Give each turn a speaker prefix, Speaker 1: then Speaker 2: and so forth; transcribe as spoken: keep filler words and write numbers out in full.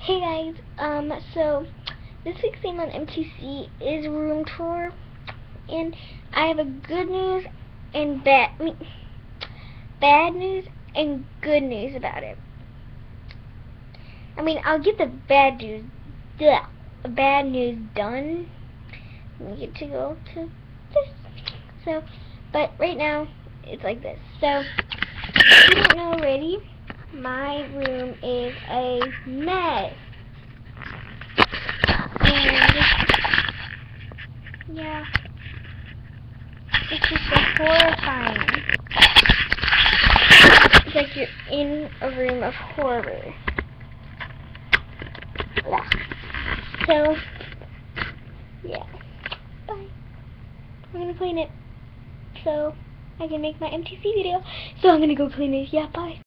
Speaker 1: Hey guys, um, so this week's theme on M T C is room tour, and I have a good news and bad, I mean, bad news and good news about it. I mean, I'll get the bad news, yeah, bad news done. We get to go to this. So, but right now it's like this. So, if you don't know already, my room is a mess. And yeah, it's just so horrifying. It's like you're in a room of horror. Yeah. So, yeah. Bye. I'm gonna clean it so I can make my M T C video. So I'm gonna go clean it. Yeah, bye.